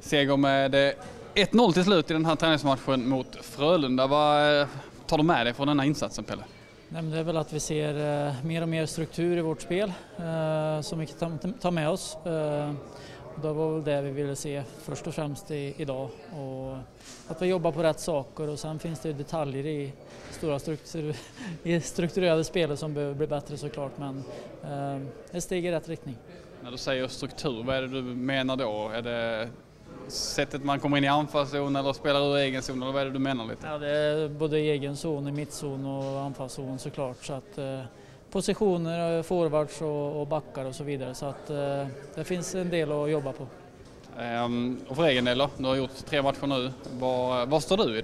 Seger med 1-0 till slut i den här träningsmatchen mot Frölunda. Vad tar du med dig från den här insatsen, Pelle? Nej, men det är väl att vi ser mer och mer struktur i vårt spel som vi kan ta med oss. Det var väl det vi ville se först och främst idag. Och att vi jobbar på rätt saker, och sen finns det detaljer i stora strukturerade spel som behöver bli bättre såklart, men ett steg i rätt riktning. När du säger struktur, vad är det du menar då? Är det sättet man kommer in i anfallszon eller spelar ur egen zon, eller vad är det du menar lite? Ja, det är både i egen zon, i mittzon och anfallszon såklart. Så att, positioner, forwards och backar och så vidare. Så att det finns en del att jobba på. Och för egen del då? Du har gjort 3 matcher nu. Var står du i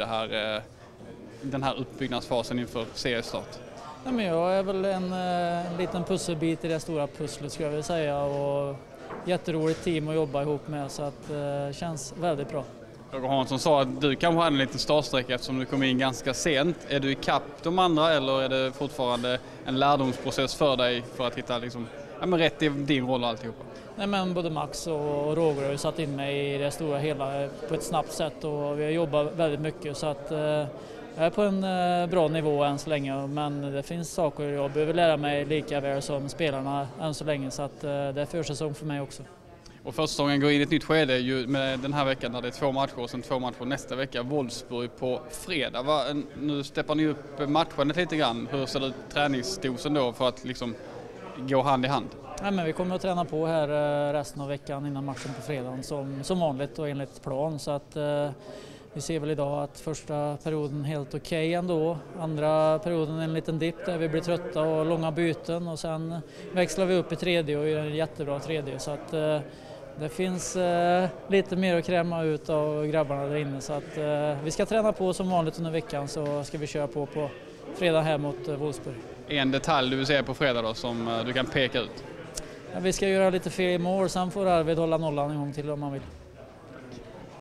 den här uppbyggnadsfasen inför seriestart? Nej, men jag är väl en liten pusselbit i det stora pusslet, skulle jag vilja säga. Och jätteroligt team att jobba ihop med, så att det känns väldigt bra. Roger Hansson sa att du kanske hade en liten startsträcka eftersom du kom in ganska sent. Är du i kapp de andra, eller är det fortfarande en lärdomsprocess för dig för att hitta rätt i din roll och alltihopa? Nej, men både Max och Roger har ju satt in mig i det stora hela på ett snabbt sätt, och vi har jobbat väldigt mycket, så att jag är på en bra nivå än så länge, men det finns saker jag behöver lära mig lika väl som spelarna än så länge, så att det är försäsong för mig också. Och försäsongen går in i ett nytt skede ju med den här veckan där det är 2 matcher och sen 2 matcher nästa vecka. Wolfsburg på fredag. Nu steppar ni upp matchen lite grann. Hur ser det träningsdosen då för att gå hand i hand? Nej, men vi kommer att träna på här resten av veckan innan matchen på fredagen som vanligt och enligt plan, så att vi ser väl idag att första perioden helt okej ändå. Andra perioden en liten dipp där vi blir trötta och långa byten, och sen växlar vi upp i tredje och gör en jättebra tredje, så att det finns lite mer att kräma ut av grabbarna där inne, så att vi ska träna på som vanligt under veckan, så ska vi köra på fredag här mot Wolfsburg. En detalj du vill se på fredag då som du kan peka ut? Ja, vi ska göra lite fel mål, sen får Arvid hålla nollan en gång till om man vill.